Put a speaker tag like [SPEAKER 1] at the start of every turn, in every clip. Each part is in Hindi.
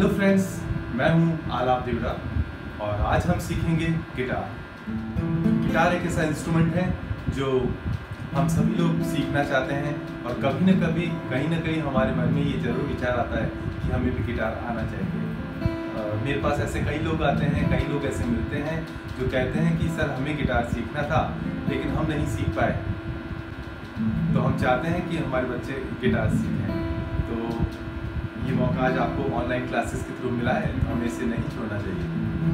[SPEAKER 1] हेलो फ्रेंड्स, मैं हूं आलाप देवड़ा और आज हम सीखेंगे गिटार। गिटार एक ऐसा इंस्ट्रूमेंट है जो हम सभी लोग सीखना चाहते हैं और कभी न कभी कहीं ना कहीं हमारे मन में ये जरूर विचार आता है कि हमें भी गिटार आना चाहिए। मेरे पास ऐसे कई लोग आते हैं, कई लोग ऐसे मिलते हैं जो कहते हैं कि सर हमें गिटार सीखना था लेकिन हम नहीं सीख पाए। तो हम चाहते हैं कि हमारे बच्चे गिटार सीखें। तो ये मौका आज आपको ऑनलाइन क्लासेस के थ्रू मिला है, तो हमें इसे नहीं छोड़ना चाहिए।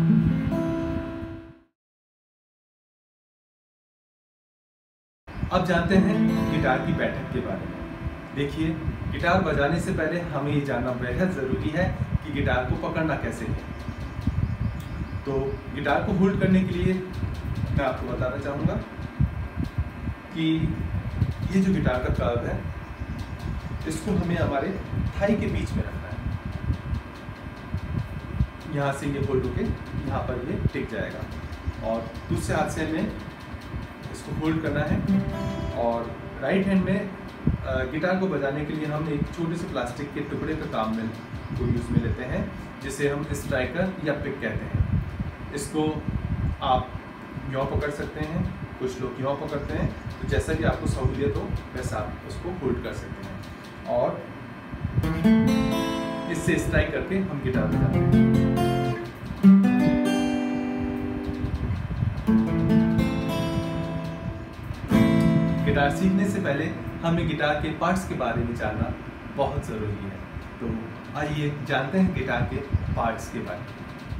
[SPEAKER 1] अब जानते हैं गिटार की पैटर्न के बारे में। देखिए, गिटार बजाने से पहले हमें ये जानना बेहद ज़रूरी है कि गिटार को पकड़ना कैसे है। तो गिटार को होल्ड करने के लिए मैं आपको बताना चाहूँगा कि ये जो गिटार का कर्व है, इसको हमें हमारे थाई के बीच में रखना है। यहाँ से ये होल्ड होके यहाँ पर ये टिक जाएगा और दूसरे हाथ से हमें इसको होल्ड करना है। और राइट हैंड में गिटार को बजाने के लिए हम एक छोटे से प्लास्टिक के टुकड़े का काम में को यूज़ में लेते हैं, जिसे हम स्ट्राइकर या पिक कहते हैं। इसको आप यों पकड़ सकते हैं, कुछ लोग यों पकड़ते हैं, तो जैसा कि आपको सहूलियत हो वैसा आप उसको होल्ड कर सकते हैं और इससे स्ट्राइक करके हम गिटार बजाते हैं। गिटार सीखने से पहले हमें गिटार के पार्ट्स के बारे में जानना बहुत ज़रूरी है। तो आइए जानते हैं गिटार के पार्ट्स के बारे में।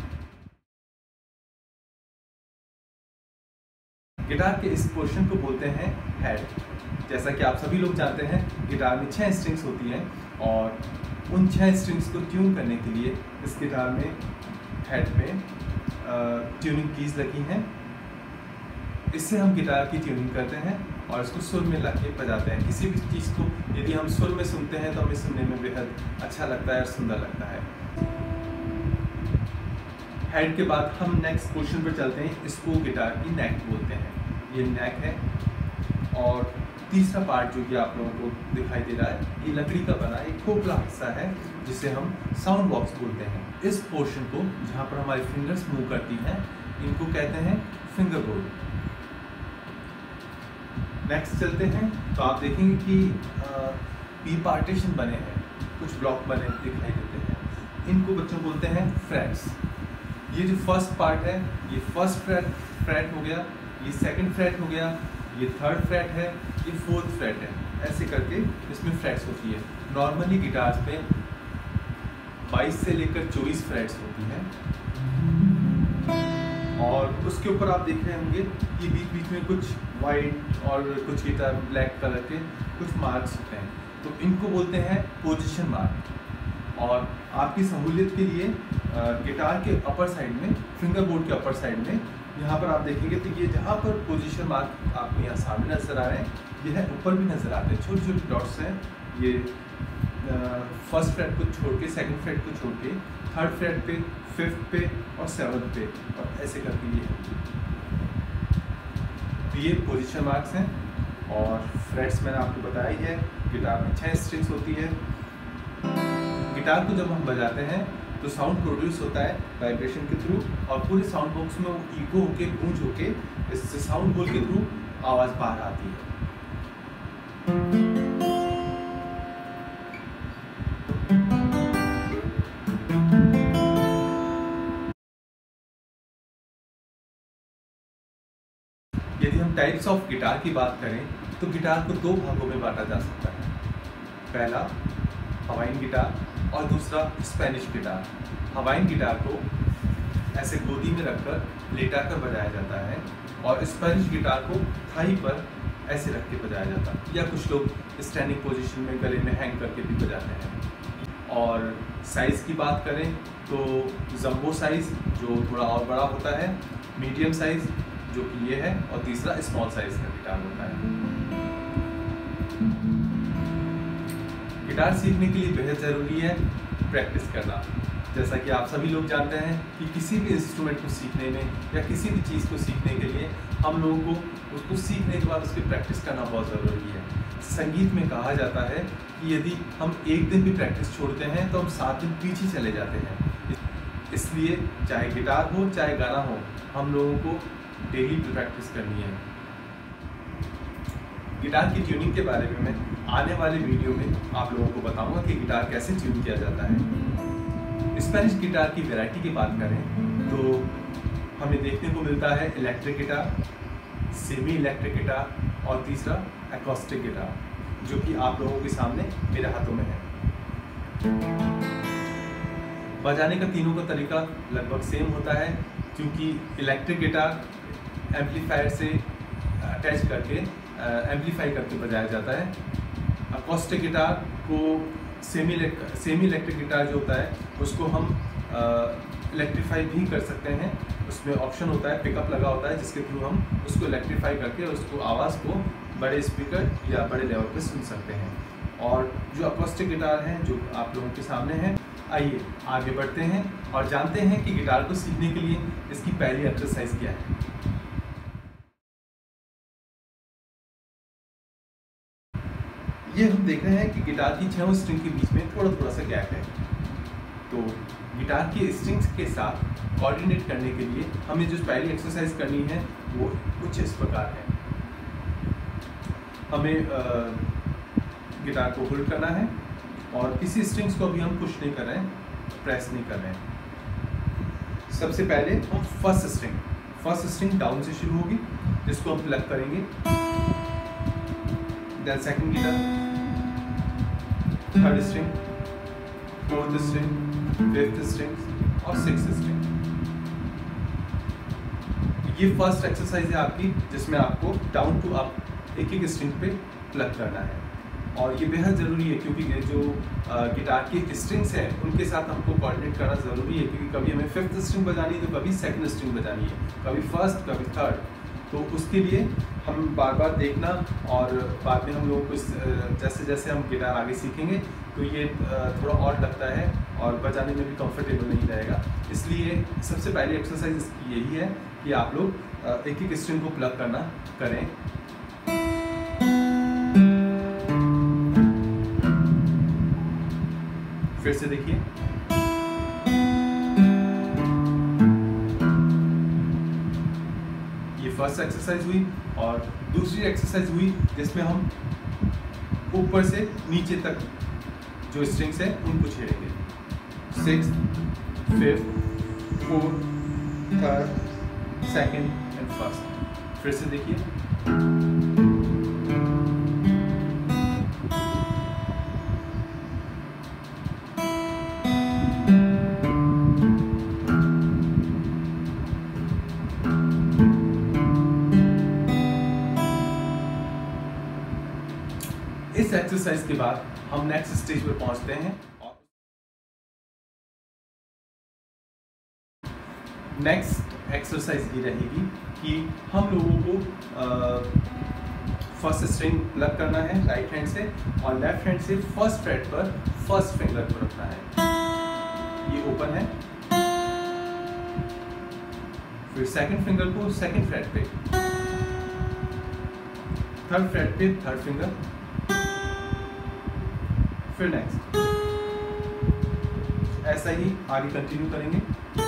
[SPEAKER 1] गिटार के इस पोर्शन को बोलते हैं हेड। जैसा कि आप सभी लोग जानते हैं, गिटार में 6 स्ट्रिंग्स होती हैं और उन 6 स्ट्रिंग्स को ट्यून करने के लिए इस गिटार में हेड पे ट्यूनिंग कीज लगी हैं। इससे हम गिटार की ट्यूनिंग करते हैं और इसको सुर में लाके बजाते हैं। किसी भी चीज़ को यदि हम सुर में सुनते हैं तो हमें सुनने में बेहद अच्छा लगता है और सुंदर लगता है। हेड के बाद हम नेक्स्ट पोर्शन पर चलते हैं। इसको गिटार की नेक बोलते हैं। ये नेक है। और तीसरा पार्ट जो कि आप लोगों को दिखाई दे रहा है, ये लकड़ी का बना एक खोखला हिस्सा है जिसे हम साउंड बॉक्स बोलते हैं। इस पोर्शन को जहाँ पर हमारी फिंगर्स मूव करती हैं, इनको कहते हैं फिंगर बोर्ड। नेक्स्ट चलते हैं तो आप देखेंगे कि पी पार्टीशन बने हैं, कुछ ब्लॉक बने दिखाई देते हैं। इनको बच्चों बोलते हैं फ्रेट्स। ये जो फर्स्ट पार्ट है, ये फर्स्ट फ्रेट हो गया, ये सेकंड फ्रेट हो गया, ये थर्ड फ्रेट है, ये फोर्थ फ्रेट है। ऐसे करके इसमें फ्रेट्स होती है। नॉर्मली गिटार पे 22 से लेकर 24 फ्रेट्स होती हैं और उसके ऊपर आप देख रहे होंगे कि बीच बीच में कुछ वाइट और कुछ गिटार ब्लैक कलर के कुछ मार्क्स होते हैं। तो इनको बोलते हैं पोजीशन मार्क। और आपकी सहूलियत के लिए गिटार के अपर साइड में, फिंगर बोर्ड के अपर साइड में, यहाँ पर आप देखेंगे तो ये जहाँ पर पोजीशन मार्क आपको यहाँ सामने नज़र आ रहे हैं, ये है ऊपर भी नज़र आते हैं। छोटे छोटे डॉट्स हैं। ये फर्स्ट फ्रेट को छोड़ के, सेकंड फ्रेट को छोड़ के, थर्ड फ्रेट पे, फिफ्थ पे और सेवन्थ पे, और ऐसे करके ये तो ये पोजीशन मार्क्स हैं। और फ्रेट्स मैंने आपको बताया ही है। गिटार में 6 स्ट्रिंग्स होती है। गिटार को जब हम बजाते हैं तो साउंड प्रोड्यूस होता है वाइब्रेशन के थ्रू और पूरे साउंड बॉक्स में वो इको होके, गूंज होके, इस साउंड होल के थ्रू आवाज़ बाहर आती है। यदि हम टाइप्स ऑफ गिटार की बात करें तो गिटार को 2 भागों में बांटा जा सकता है। पहला हवाइन गिटार और दूसरा स्पेनिश गिटार। हवाइन गिटार को ऐसे गोदी में रखकर लेटा कर बजाया जाता है और स्पेनिश गिटार को थाई पर ऐसे रख के बजाया जाता है, या कुछ लोग स्टैंडिंग पोजीशन में गले में हैंग करके भी बजाते हैं। और साइज़ की बात करें तो जंबो साइज़ जो थोड़ा और बड़ा होता है, मीडियम साइज़ जो कि ये है, और तीसरा स्मॉल साइज़ का गिटार होता है। गिटार सीखने के लिए बेहद ज़रूरी है प्रैक्टिस करना। जैसा कि आप सभी लोग जानते हैं कि किसी भी इंस्ट्रूमेंट को सीखने में या किसी भी चीज़ को सीखने के लिए हम लोगों को उसको सीखने के बाद उसकी प्रैक्टिस करना बहुत ज़रूरी है। संगीत में कहा जाता है कि यदि हम एक दिन भी प्रैक्टिस छोड़ते हैं तो हम 7 दिन पीछे चले जाते हैं। इसलिए चाहे गिटार हो चाहे गाना हो, हम लोगों को डेली प्रैक्टिस करनी है। गिटार की ट्यूनिंग के बारे में मैं आने वाले वीडियो में आप लोगों को बताऊंगा कि गिटार कैसे ट्यून किया जाता है। स्पेनिश गिटार की वैरायटी की बात करें तो हमें देखने को मिलता है electric guitar, semi electric guitar और तीसरा एकॉस्टिक गिटार, जो कि आप लोगों के सामने मेरे हाथों में है। बजाने का तीनों का तरीका लगभग सेम होता है, क्योंकि इलेक्ट्रिक गिटार एम्पलीफायर से अटैच करके एम्पलीफाई करके बजाया जाता है। एकॉस्टिक गिटार को सेमी इलेक्ट्रिक गिटार जो होता है उसको हम इलेक्ट्रीफाई भी कर सकते हैं। उसमें ऑप्शन होता है, पिकअप लगा होता है, जिसके थ्रू हम उसको इलेक्ट्रीफाई करके उसको आवाज़ को बड़े स्पीकर या बड़े लेवल पे सुन सकते हैं। और जो एकॉस्टिक गिटार हैं जो आप लोगों के सामने हैं, आइए आगे बढ़ते हैं और जानते हैं कि गिटार को सीखने के लिए इसकी पहली एक्सरसाइज क्या है। ये हम देख रहे हैं कि गिटार की 6 स्ट्रिंग के बीच में थोड़ा सा गैप है। तो गिटार की स्ट्रिंग्स के साथ कोऑर्डिनेट करने के लिए हमें जो पहली एक्सरसाइज करनी है वो कुछ इस प्रकार है। हमें गिटार को होल्ड करना है और किसी स्ट्रिंग्स को भी हम पुश नहीं कर रहे हैं, प्रेस नहीं कर रहे हैं। सबसे पहले हम फर्स्ट स्ट्रिंग डाउन से शुरू होगी, जिसको हम प्लग करेंगे। Then second guitar, third string, fourth string, fifth string और सिक्स्थ स्ट्रिंग। ये फर्स्ट एक्सरसाइज है आपकी, जिसमें आपको डाउन टू अप एक स्ट्रिंग पे प्लग करना है। और ये बेहद ज़रूरी है, क्योंकि ये जो गिटार की स्ट्रिंग्स हैं उनके साथ हमको कोऑर्डिनेट करना ज़रूरी है, क्योंकि कभी हमें फिफ्थ स्ट्रिंग बजानी है तो कभी सेकंड स्ट्रिंग बजानी है, कभी फर्स्ट कभी थर्ड। तो उसके लिए हम बार बार देखना, और बाद में हम लोगों को जैसे जैसे हम गिटार आगे सीखेंगे तो ये थोड़ा और लगता है और बजाने में भी कंफर्टेबल नहीं रहेगा। इसलिए सबसे पहली एक्सरसाइज इसकी यही है कि आप लोग एक स्ट्रिंग को प्लग करना करें। फिर से देखिए, ये फर्स्ट एक्सरसाइज हुई। और दूसरी एक्सरसाइज हुई जिसमें हम ऊपर से नीचे तक जो स्ट्रिंग्स हैं उनको छेड़ेंगे। 6th, 5th, 4th, 3rd, 2nd and 1st। फिर से देखिए, इस एक्सरसाइज के बाद हम नेक्स्ट स्टेज पर पहुंचते हैं। नेक्स्ट एक्सरसाइज ये रहेगी कि हम लोगों को फर्स्ट स्ट्रिंग प्लग करना है राइट हैंड से, और लेफ्ट हैंड से फर्स्ट फ्रेट पर फर्स्ट फिंगर को रखना है। ये ओपन है। फिर सेकंड फिंगर को सेकंड फ्रेट पे, थर्ड फ्रेट पे थर्ड फिंगर, फिर नेक्स्ट। ऐसा ही आगे कंटिन्यू करेंगे।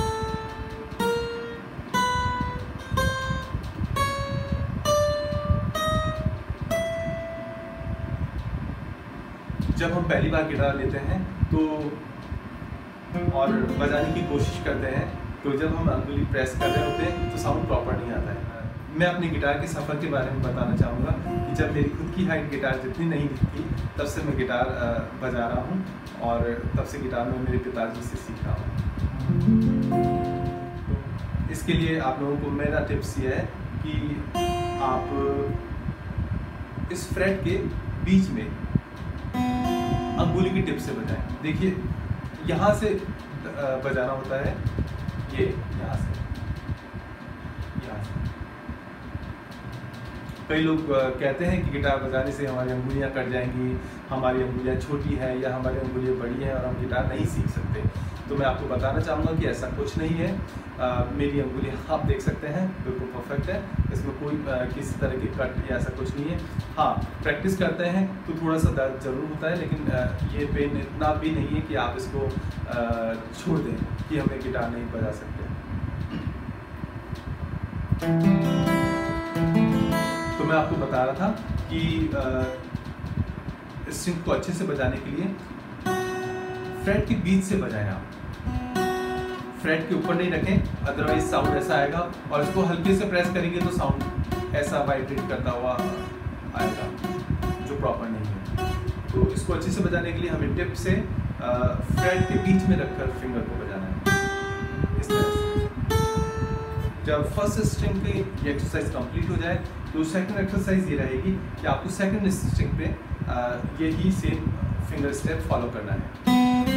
[SPEAKER 1] जब हम पहली बार गिटार लेते हैं तो और बजाने की कोशिश करते हैं, तो जब हम अंगुली प्रेस कर रहे होते हैं तो साउंड प्रॉपर नहीं आता है। मैं अपने गिटार के सफ़र के बारे में बताना चाहूँगा कि जब मेरी खुद की हाइट गिटार जितनी नहीं थी, तब से मैं गिटार बजा रहा हूँ, और तब से गिटार में मेरे पिताजी से सीख रहा हूँ। तो इसके लिए आप लोगों को मेरा टिप्स ये है कि आप इस फ्रेट के बीच में अंगुली की टिप से बजाएं। देखिए, यहाँ से बजाना होता है, ये यहाँ से कई लोग कहते हैं कि गिटार बजाने से हमारी अंगुलियां कट जाएंगी, हमारी अंगुलियां छोटी हैं या हमारी अंगुलियां बड़ी हैं और हम गिटार नहीं सीख सकते। तो मैं आपको बताना चाहूँगा कि ऐसा कुछ नहीं है। मेरी अंगुलियां आप देख सकते हैं बिल्कुल परफेक्ट है, इसमें कोई किसी तरह की कट या ऐसा कुछ नहीं है। हाँ, प्रैक्टिस करते हैं तो थोड़ा सा दर्द ज़रूर होता है, लेकिन ये पेन इतना भी नहीं है कि आप इसको छोड़ दें कि हमें गिटार नहीं बजा सकते। तो मैं आपको बता रहा था कि स्ट्रिंग को अच्छे से बजाने के लिए फ्रेट के बीच से बजाएं आप, फ्रेट के ऊपर नहीं रखें, अदरवाइज साउंड ऐसा आएगा और इसको हल्के से प्रेस करेंगे तो साउंड ऐसा वाइब्रेट करता हुआ आएगा जो प्रॉपर नहीं है। तो इसको अच्छे से बजाने के लिए हमें टिप से फ्रेट के बीच में रखकर फिंगर को बजाना है, इस तरह से। जब फर्स्ट स्ट्रिंग की ये एक्सरसाइज कंप्लीट हो जाए तो सेकंड एक्सरसाइज ये रहेगी कि आपको सेकंड स्ट्रिंग पे यही सेम फिंगर स्टेप फॉलो करना है।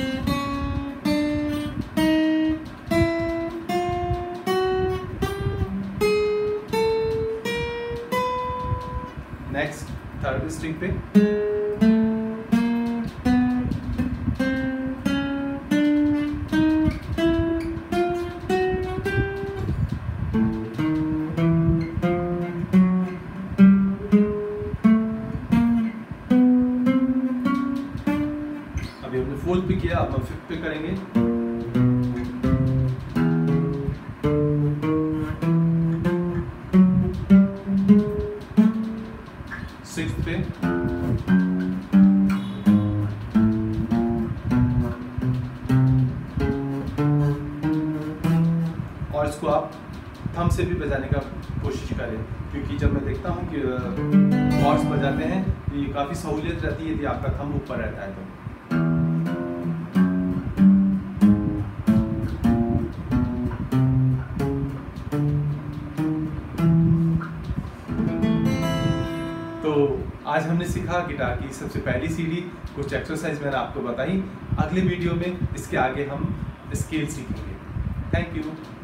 [SPEAKER 1] नेक्स्ट थर्ड स्ट्रिंग पे अभी हमने फोर्थ पे किया, अब हम फिफ्थ पे करेंगे। सिक्स्थ पे, और इसको आप थंब से भी बजाने का कोशिश करें, क्योंकि जब मैं देखता हूँ कि कॉर्ड्स बजाते हैं तो ये काफ़ी सहूलियत रहती है यदि आपका थंब ऊपर रहता है तो आज हमने सीखा गिटार की सबसे पहली सीढ़ी, कुछ एक्सरसाइज मैंने आपको बताई। अगले वीडियो में इसके आगे हम स्केल सीखेंगे। Thank you.